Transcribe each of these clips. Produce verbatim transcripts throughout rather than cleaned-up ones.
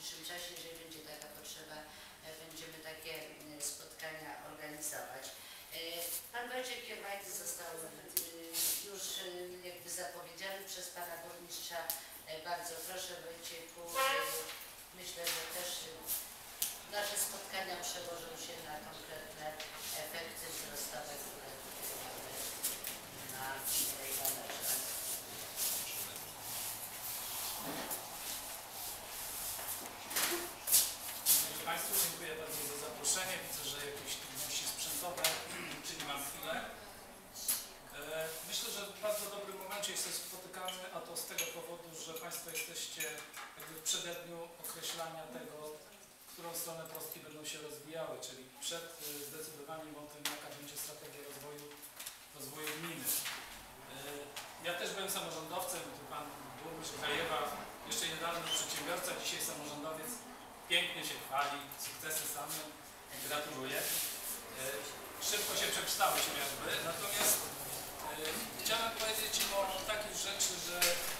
najbliższym czasie, jeżeli będzie taka potrzeba, będziemy takie spotkania organizować. Pan Wojciech Kiermajty został już jakby zapowiedziany przez Pana Burmistrza. Bardzo proszę, Wojciechu. Myślę, że też nasze spotkania przełożą się na konkretne efekty wzrostowe, które mamy na tej banerze. Dziękuję Państwu, dziękuję bardzo za zaproszenie. Widzę, że jakieś trudności sprzętowe, czyli mam chwilę. Myślę, że w bardzo dobrym momencie się spotykamy, a to z tego powodu, że Państwo jesteście jakby w przededniu określania tego, w którą stronę prostki będą się rozwijały, czyli przed zdecydowaniem o tym, jaka będzie strategia rozwoju, rozwoju gminy. Ja też byłem samorządowcem, tu Pan Burmistrz Grajewa, jeszcze niedawno przedsiębiorca, dzisiaj samorządowiec, pięknie się chwali, sukcesy same, gratuluję. Szybko się przekształcił jakby, natomiast chciałem powiedzieć o takich rzeczy, że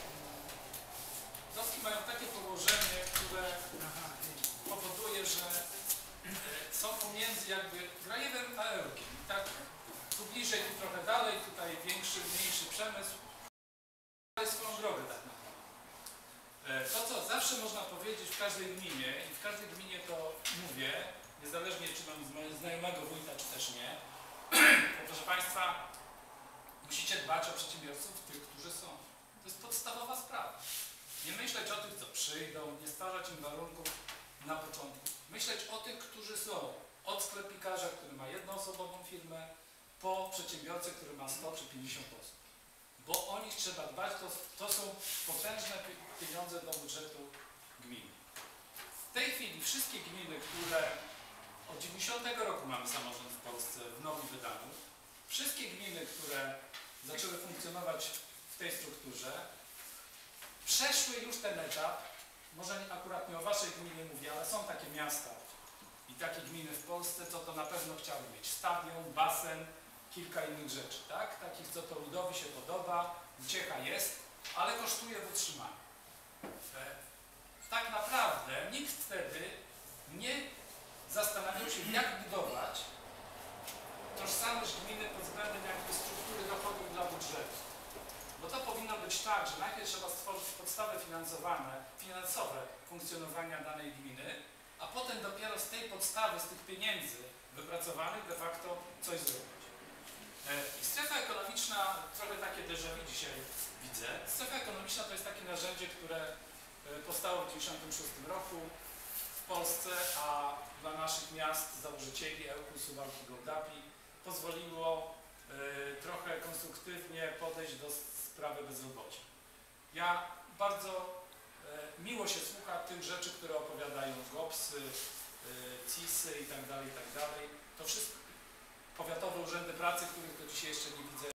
prostki mają takie położenie, które powoduje, że są pomiędzy jakby Grajewem a Ełkiem. I tak tu bliżej, tu trochę dalej, tutaj większy, mniejszy przemysł. To jest swoją drogę tak naprawdę. To, co zawsze można powiedzieć w każdej gminie, i w każdej gminie to mówię, niezależnie czy mam znajomego wójta, czy też nie, proszę Państwa, musicie dbać o przedsiębiorców, tych, którzy są. To jest podstawowa sprawa. Nie myśleć o tych, co przyjdą, nie stwarzać im warunków na początku. Myśleć o tych, którzy są. Od sklepikarza, który ma jednoosobową firmę, po przedsiębiorcę, który ma sto czy pięćdziesiąt osób. Bo o nich trzeba dbać, to, to są potężne pieniądze do budżetu gminy. W tej chwili wszystkie gminy, które od dziewięćdziesiątego roku mamy samorząd w Polsce w nowym wydaniu, wszystkie gminy, które zaczęły funkcjonować w tej strukturze, przeszły już ten etap, może akurat nie o Waszej gminie mówię, ale są takie miasta i takie gminy w Polsce, co to na pewno chciały mieć stadion, basen, kilka innych rzeczy, tak? Takich, co to ludowi się podoba, uciecha jest, ale kosztuje w utrzymaniu. Tak naprawdę nikt wtedy nie zastanawiał się, jak budować tożsamość gminy pod względem jakby struktury dochodów dla budżetu. Bo to powinno być tak, że najpierw trzeba stworzyć podstawy finansowane, finansowe funkcjonowania danej gminy, a potem dopiero z tej podstawy, z tych pieniędzy wypracowanych de facto coś zrobić. I strefa ekonomiczna, trochę takie déjà vu dzisiaj widzę. Strefa ekonomiczna to jest takie narzędzie, które powstało w tysiąc dziewięćset dziewięćdziesiątym szóstym roku w Polsce, a dla naszych miast, założycieli Ełku, Suwałki, Gołdapi pozwoliło y, trochę konstruktywnie podejść do sprawy bezrobocia. Ja bardzo y, miło się słucha tych rzeczy, które opowiadają GOPS-y, y, C I S-y i tak dalej, i tak dalej. To wszystko, powiatowe urzędy pracy, których to dzisiaj jeszcze nie widzę.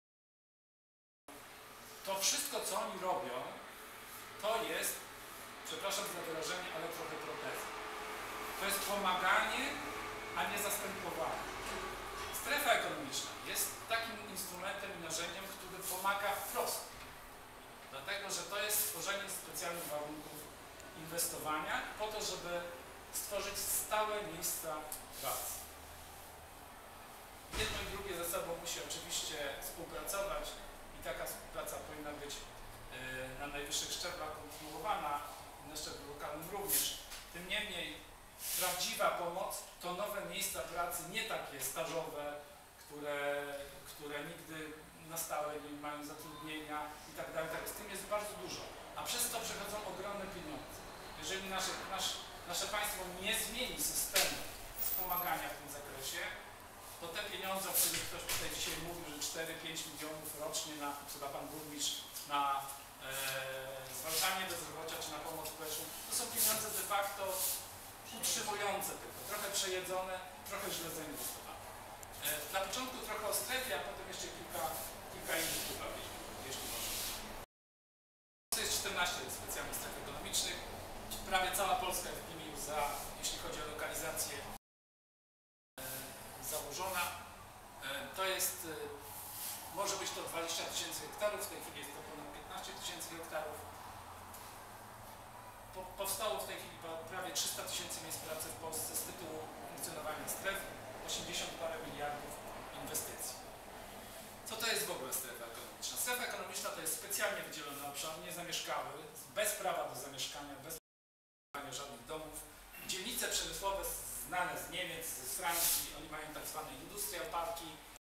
To wszystko, co oni robią, to jest, przepraszam za wyrażenie, ale trochę proteza. To jest pomaganie, a nie zastępowanie. Strefa ekonomiczna jest takim instrumentem i narzędziem, który pomaga wprost. Dlatego, że to jest stworzenie specjalnych warunków inwestowania po to, żeby stworzyć stałe miejsca pracy. Jedno i drugie ze sobą musi oczywiście współpracować i taka współpraca powinna być yy, na najwyższych szczeblach kontynuowana, na szczeblu lokalnym również. Tym niemniej prawdziwa pomoc to nowe miejsca pracy, nie takie stażowe, które, które nigdy na stałe nie mają zatrudnienia i tak dalej. Z tym jest bardzo dużo, a przez to przechodzą ogromne pieniądze. Jeżeli nasze, nasz, nasze państwo nie zmieni systemu wspomagania w tym zakresie, to te pieniądze, o których ktoś tutaj dzisiaj mówił, że cztery pięć milionów rocznie na, chyba Pan Burmistrz, na e, zwalczanie bezrobocia czy na pomoc społeczną, to są pieniądze de facto utrzymujące tylko, trochę przejedzone, trochę źle zainwestowane. E, na początku trochę o strefie, a potem jeszcze kilka, kilka innych uwagi, jeśli można. To jest czternaście specjalnych stref ekonomicznych. Prawie cała Polska jest nimi już za, jeśli chodzi o lokalizację, założona. To jest, może być to dwadzieścia tysięcy hektarów, w tej chwili jest to ponad piętnaście tysięcy hektarów. po, powstało w tej chwili prawie trzysta tysięcy miejsc pracy w Polsce z tytułu funkcjonowania stref, osiemdziesiąt parę miliardów inwestycji. Co to jest w ogóle strefa ekonomiczna? Strefa ekonomiczna to jest specjalnie wydzielony obszar, niezamieszkały, bez prawa do zamieszkania, bez budowania żadnych domów. Dzielnice przemysłowe znane z Niemiec, z Francji, oni mają tak zwane industrial parki.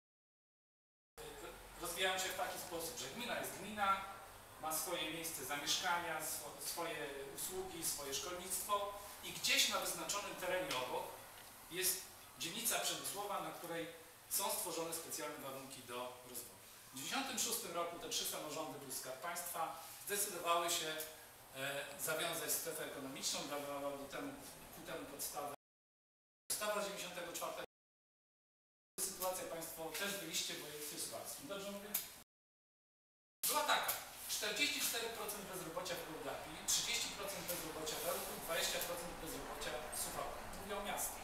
Rozwijają się w taki sposób, że gmina jest gmina, ma swoje miejsce zamieszkania, swo, swoje usługi, swoje szkolnictwo i gdzieś na wyznaczonym terenie obok jest dzielnica przemysłowa, na której są stworzone specjalne warunki do rozwoju. W tysiąc dziewięćset dziewięćdziesiątym szóstym roku te trzy samorządy plus Skarb Państwa zdecydowały się e, zawiązać strefę ekonomiczną, dawały do temu, ku temu podstawę. Ustawa z dziewięćdziesiątego czwartego. Sytuacja Państwo też byliście w województwie słowackim. Dobrze mówię? Była taka. czterdzieści cztery procent bezrobocia w Kurgapi, trzydzieści procent bezrobocia w Ełku, dwadzieścia procent bezrobocia w Suwałkach. Mówię o miastach.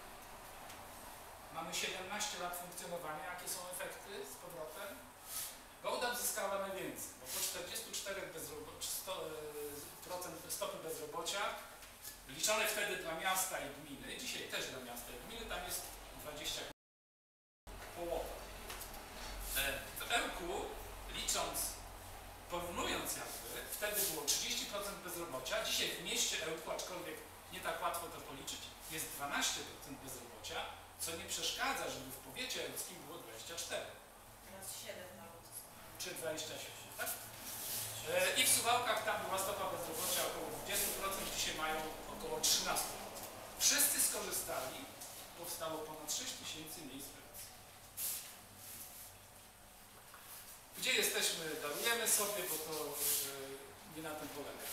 Mamy siedemnaście lat funkcjonowania. Jakie są efekty z powrotem? Gołda zyskała najwięcej, bo po czterdziestu czterech procent stopy bezrobocia, liczone wtedy dla miasta i gminy, dzisiaj też dla miasta i gminy, tam jest dwadzieścia połowa. W Ełku, licząc, porównując jakby, wtedy było trzydzieści procent bezrobocia, dzisiaj w mieście Ełku, aczkolwiek nie tak łatwo to policzyć, jest dwanaście procent bezrobocia, co nie przeszkadza, żeby w powiecie ełckim było dwadzieścia cztery. Teraz siedem nawet. Czy dwadzieścia siedem, tak? E, I w Suwałkach tam była stopa bezrobocia około dwadzieścia procent, dzisiaj mają około trzynaście procent. Wszyscy skorzystali, powstało ponad sześć tysięcy miejsc pracy. Gdzie jesteśmy, darujemy sobie, bo to e, nie na tym polega.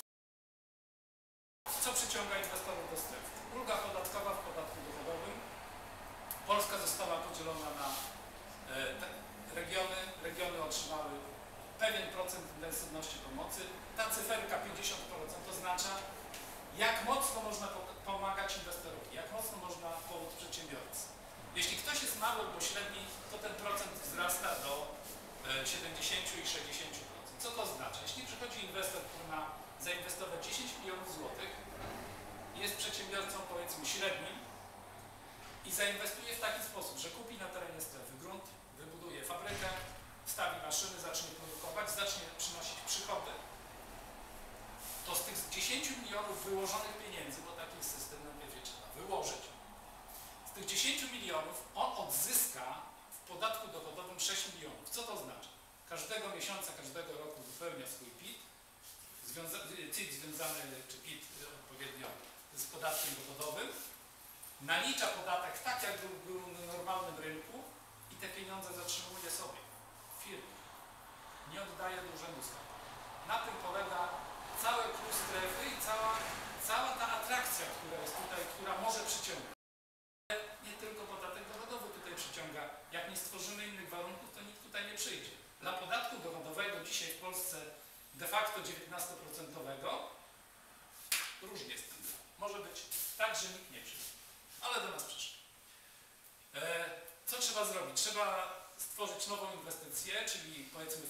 Co przyciąga inwestorów do strefy? Ulga podatkowa w podatku dochodowym. Polska została podzielona na e, regiony. Regiony otrzymały pewien procent intensywności pomocy. Ta cyferka pięćdziesiąt procent oznacza, jak mocno można pomagać inwestorowi, jak mocno można pomóc przedsiębiorcy. Jeśli ktoś jest mały albo średni, to ten procent wzrasta do e, siedemdziesiąt i sześćdziesiąt procent. Co to oznacza? Jeśli przychodzi inwestor, który ma zainwestować dziesięć milionów złotych, jest przedsiębiorcą powiedzmy średnim i zainwestuje w taki sposób, że kupi na terenie strefy grunt, wybuduje fabrykę, wstawi maszyny, zacznie produkować, zacznie przynosić przychody, to z tych dziesięciu milionów wyłożonych pieniędzy, bo taki jest system, na pewno trzeba wyłożyć, z tych dziesięciu milionów on odzyska w podatku dochodowym sześć milionów. Co to znaczy? Każdego miesiąca, każdego roku wypełnia swój P I T, związa C I T związany, czy P I T odpowiednio z podatkiem dochodowym, nalicza podatek tak, jak był, był na normalnym rynku i te pieniądze zatrzymuje sobie w firmie. Nie oddaje do urzędu skarbowego. Na tym polega cały plus strefy i cała, cała ta atrakcja, która jest tutaj, która może przyciągać. Nie tylko podatek dochodowy tutaj przyciąga. Jak nie stworzymy innych warunków, to nikt tutaj nie przyjdzie. Dla podatku dochodowego dzisiaj w Polsce de facto dziewiętnastoprocentowego różnie jest ten. Może być tak, że nikt nie przyjdzie. Ale do nas przyszło. E, co trzeba zrobić? Trzeba stworzyć nową inwestycję, czyli powiedzmy